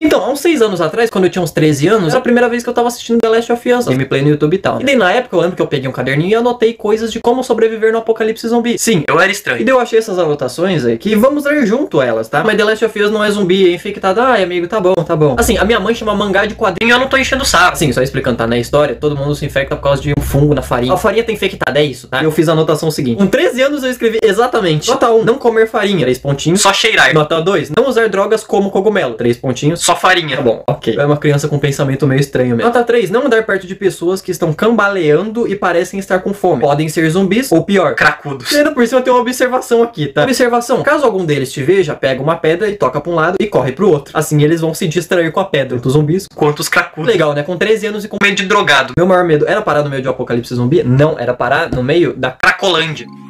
Então, há uns 6 anos atrás, quando eu tinha uns 13 anos, era a primeira vez que eu tava assistindo The Last of Us, gameplay no YouTube e tal. E daí na época eu lembro que eu peguei um caderninho e anotei coisas de como sobreviver no apocalipse zumbi. Sim, eu era estranho. E daí eu achei essas anotações aí que vamos ler junto elas, tá? Mas The Last of Us não é zumbi, é infectado. Ai, amigo, tá bom, tá bom. Assim, a minha mãe chama mangá de quadrinho e eu não tô enchendo o saco. Assim, só explicando, tá? Na história, todo mundo se infecta por causa de um fungo na farinha. A farinha tá infectada, é isso, tá? Eu fiz a anotação seguinte. Com 13 anos eu escrevi exatamente. Nota 1, não comer farinha. 3 pontinhos, só cheirar. Nota 2, não usar drogas como cogumelo. 3 pontinhos, só farinha. Tá bom, ok. É uma criança com pensamento meio estranho mesmo. Nota 3, não andar perto de pessoas que estão cambaleando e parecem estar com fome. Podem ser zumbis ou pior, cracudos. E ainda por cima tem uma observação aqui, tá? Observação, caso algum deles te veja, pega uma pedra e toca pra um lado e corre pro outro. Assim eles vão se distrair com a pedra. Tanto os zumbis quanto os cracudos. Legal, né? Com 13 anos e com medo de drogado. Meu maior medo era parar no meio de um apocalipse zumbi? Não, era parar no meio da Cracolândia.